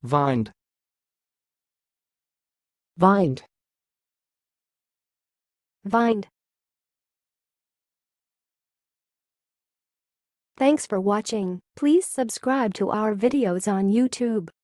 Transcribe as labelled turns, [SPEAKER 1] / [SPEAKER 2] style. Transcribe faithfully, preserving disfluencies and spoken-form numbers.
[SPEAKER 1] Vined.
[SPEAKER 2] Vined.
[SPEAKER 3] Vined. Thanks for watching. Please subscribe to our videos on YouTube.